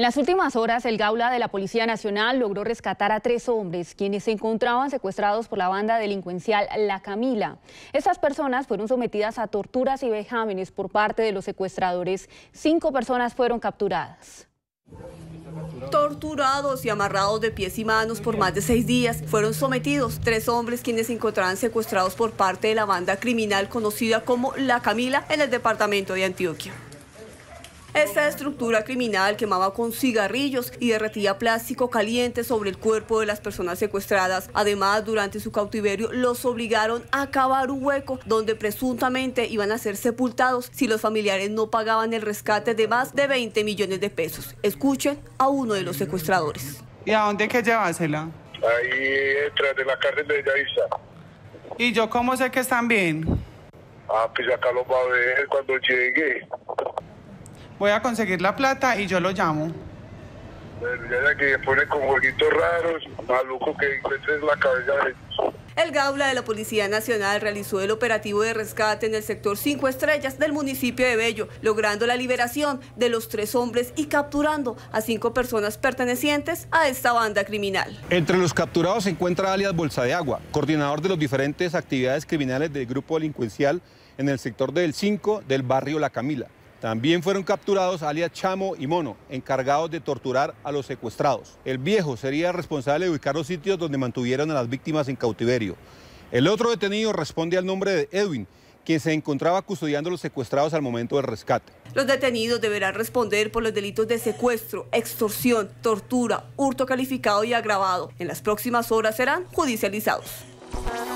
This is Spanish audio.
En las últimas horas, el Gaula de la Policía Nacional logró rescatar a 3 hombres, quienes se encontraban secuestrados por la banda delincuencial La Camila. Estas personas fueron sometidas a torturas y vejámenes por parte de los secuestradores. 5 personas fueron capturadas. Torturados y amarrados de pies y manos por más de 6 días, fueron sometidos 3 hombres quienes se encontraban secuestrados por parte de la banda criminal conocida como La Camila en el departamento de Antioquia. Esta estructura criminal quemaba con cigarrillos y derretía plástico caliente sobre el cuerpo de las personas secuestradas. Además, durante su cautiverio los obligaron a cavar un hueco donde presuntamente iban a ser sepultados si los familiares no pagaban el rescate de más de 20 millones de pesos. Escuchen a uno de los secuestradores. ¿Y a dónde hay que llevársela? Ahí detrás de la cárcel de Bellavista. ¿Y yo cómo sé que están bien? Pues acá lo va a ver cuando llegue. Voy a conseguir la plata y yo lo llamo. Bueno, ya que pone con jueguitos raros, maluco que encuentres la cabeza de ellos. El Gaula de la Policía Nacional realizó el operativo de rescate en el sector 5 Estrellas del municipio de Bello, logrando la liberación de los 3 hombres y capturando a 5 personas pertenecientes a esta banda criminal. Entre los capturados se encuentra alias Bolsa de Agua, coordinador de las diferentes actividades criminales del grupo delincuencial en el sector del 5 del barrio La Camila. También fueron capturados alias Chamo y Mono, encargados de torturar a los secuestrados. El viejo sería responsable de ubicar los sitios donde mantuvieron a las víctimas en cautiverio. El otro detenido responde al nombre de Edwin, quien se encontraba custodiando a los secuestrados al momento del rescate. Los detenidos deberán responder por los delitos de secuestro, extorsión, tortura, hurto calificado y agravado. En las próximas horas serán judicializados.